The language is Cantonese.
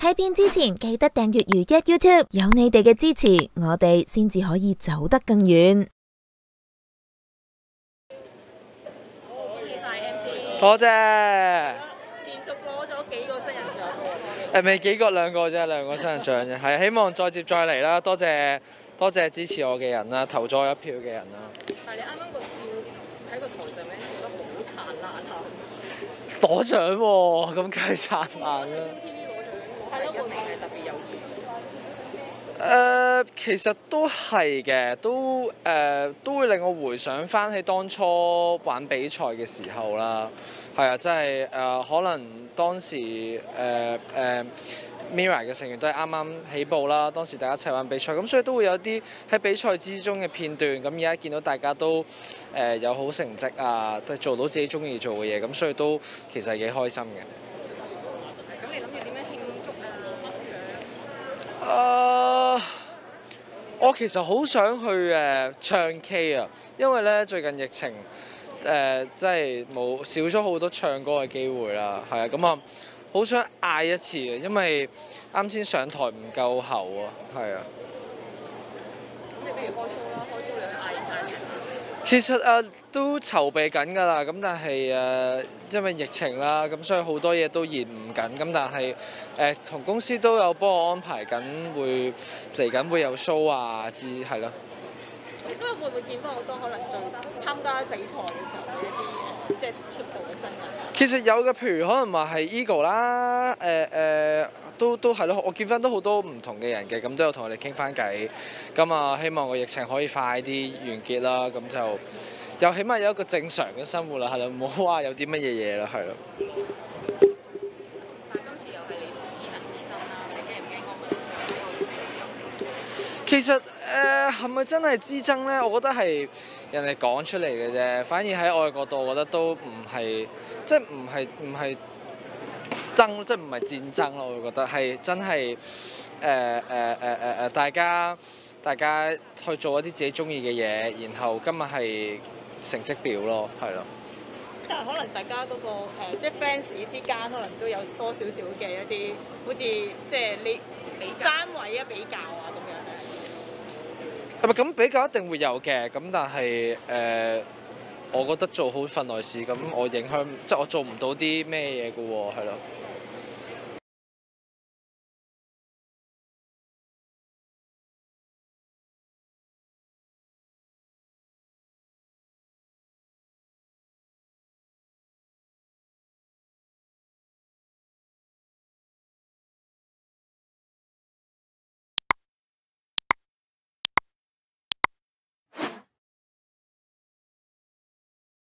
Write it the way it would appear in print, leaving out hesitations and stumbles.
睇片之前記得訂閱如一 YouTube， 有你哋嘅支持，我哋先至可以走得更遠。 恭喜晒 MC， 多謝。 連續攞咗幾個新人獎喎。 未幾個兩個啫，兩個新人獎啫，係希望再接再厲啦！多謝支持我嘅人啦，投咗我一票嘅人啦。 但係你啱啱個笑喺個台上面笑得好燦爛啊！ 攞獎喎，咁梗係燦爛啦。 係咯，會唔會係特別有意義？ 其實都係嘅，都會令我回想翻起當初玩比賽嘅時候啦。係啊，真係可能當時Mirror 嘅成員都係啱啱起步啦，當時大家一齊玩比賽，咁所以都會有啲喺比賽之中嘅片段。咁而家見到大家都有好成績啊，都做到自己中意做嘅嘢，咁所以都其實係幾開心嘅。 咁你諗住點樣慶祝啊？ 我其實好想去唱 K 啊，因為咧最近疫情即係少咗好多唱歌嘅機會啦，係啊，咁啊好想嗌一次嘅，因為啱先上台唔夠喉啊，係啊。 咁你不如開 show 啦，開 show 你去嗌一嗌。 其實都籌備緊㗎啦，咁但係因為疫情啦，咁所以好多嘢都延誤緊，咁但係同公司都有幫我安排緊，嚟緊會有 show 啊，係咯。 咁會唔會見翻好多可能在參加比賽嘅時候嘅一啲即係出道嘅新人？ 其實有嘅，譬如可能話係 Eagle 啦，都係咯，我見翻都好多唔同嘅人嘅，咁都有同我哋傾翻偈。咁啊，希望個疫情可以快啲完結啦，咁就又起碼有一個正常嘅生活啦，係咯，唔好話有啲乜嘢嘢啦，係咯。 但係今次又係你同伊能之爭啦，你驚唔驚我問？ 其實係咪真係之爭咧？我覺得係人哋講出嚟嘅啫，反而喺外國度，我覺得都唔係，即係唔係爭，即係唔係戰爭咯。我覺得係真係大家去做一啲自己中意嘅嘢，然後今日係成績表咯，係咯。 但係可能大家嗰個即係 fans 之間可能都有多少少嘅一啲，好似即係你爭位啊、比較啊咁樣咧。 係咪咁比較一定會有嘅？咁但係我覺得做好份內事，咁我影響即係我做唔到啲咩嘢嘅喎，係咯。